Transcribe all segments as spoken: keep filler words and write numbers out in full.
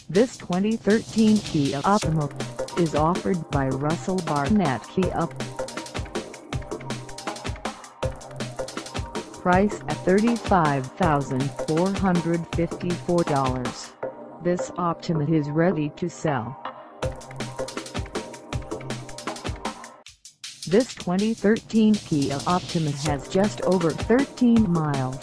This twenty thirteen Kia Optima is offered by Russell Barnett Kia. Price at thirty-five thousand four hundred fifty-four dollars. This Optima is ready to sell. This twenty thirteen Kia Optima has just over thirteen miles.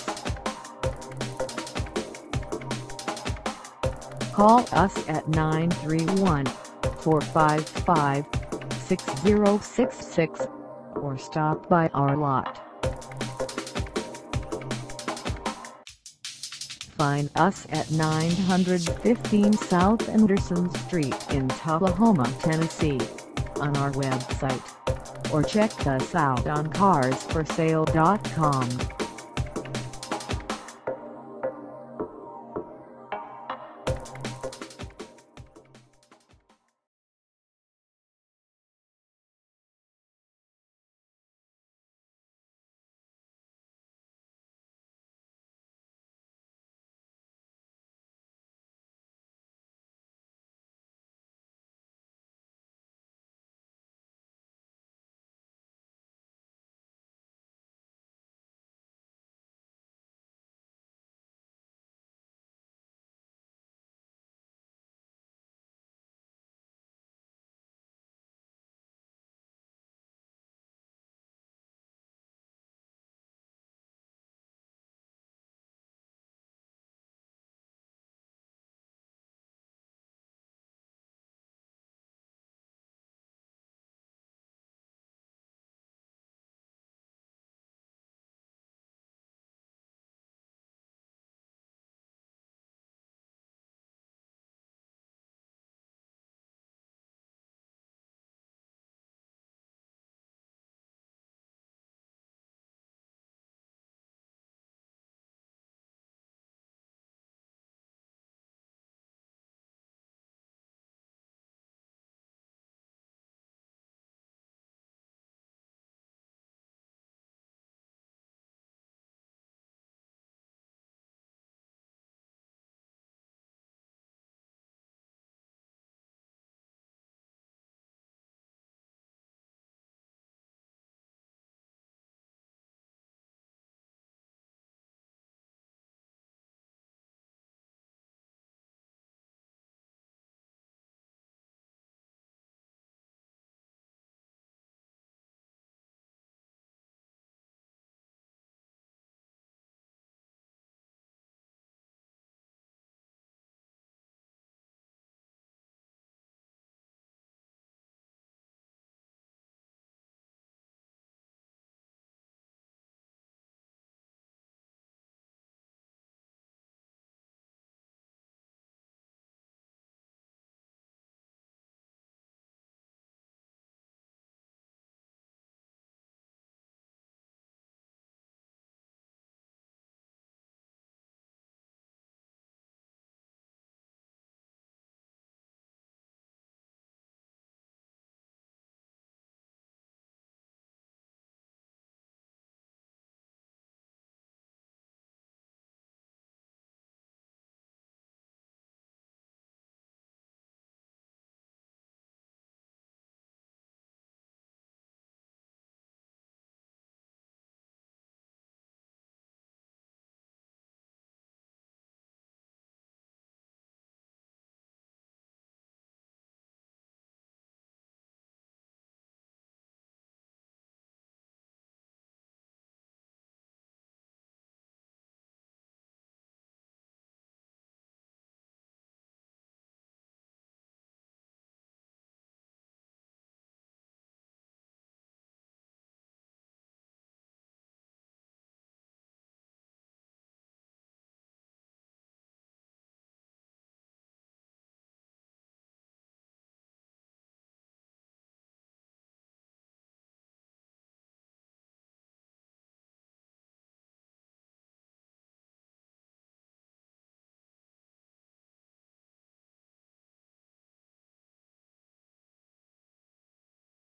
Call us at nine three one, four five five, six zero six six or stop by our lot. Find us at nine fifteen South Anderson Street in Tullahoma, Tennessee, on our website, or check us out on cars for sale dot com.